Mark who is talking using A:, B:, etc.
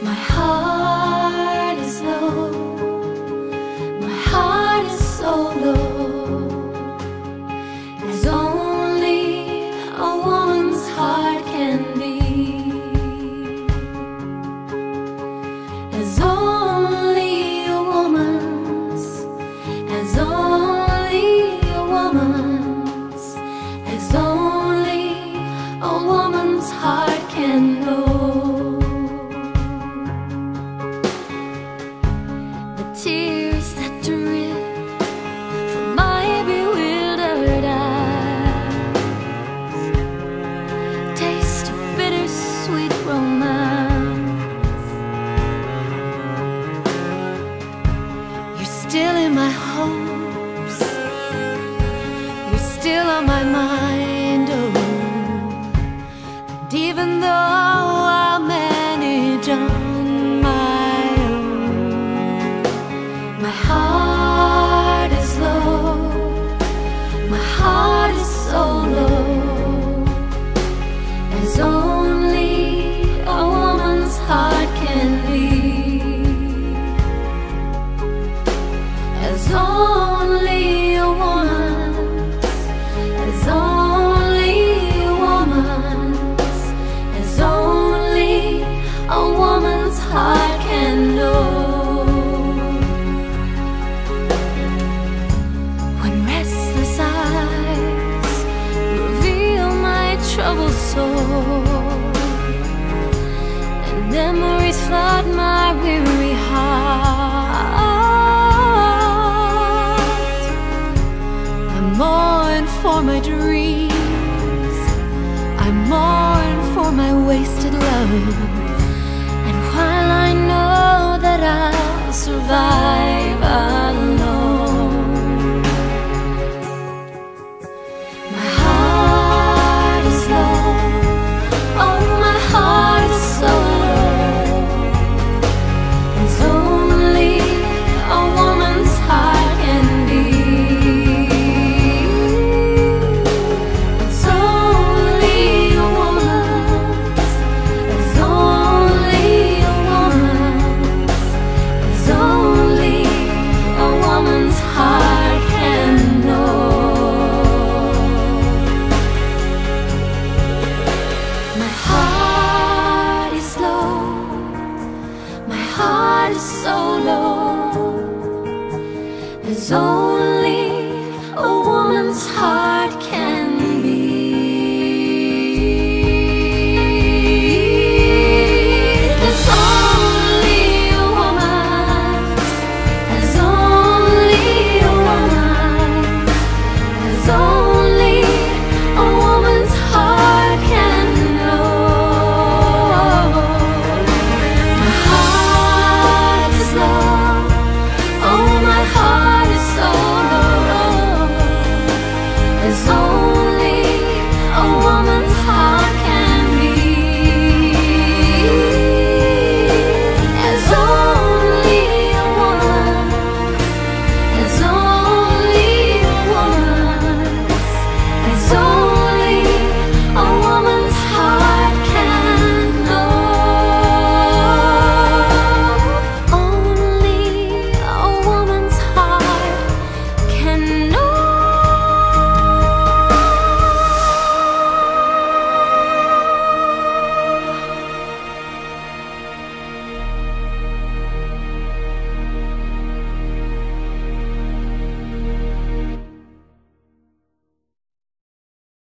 A: My heart is low, my heart is so low, as only a woman's heart can be, as only a woman's, as only a woman's, as only a woman's heart can know. Tears that drip from my bewildered eyes, taste of bittersweet romance. You're still in my hopes, you're still on my mind, oh. And even though I'll manage on my own, my heart is low, my heart is so low, as only a woman's heart can be, as only a woman's, as only a woman's, as only a woman's heart can know. Troubled soul, and memories flood my weary heart. I mourn for my dreams, I mourn for my wasted love. And while I know that I'll survive alone, so low, as only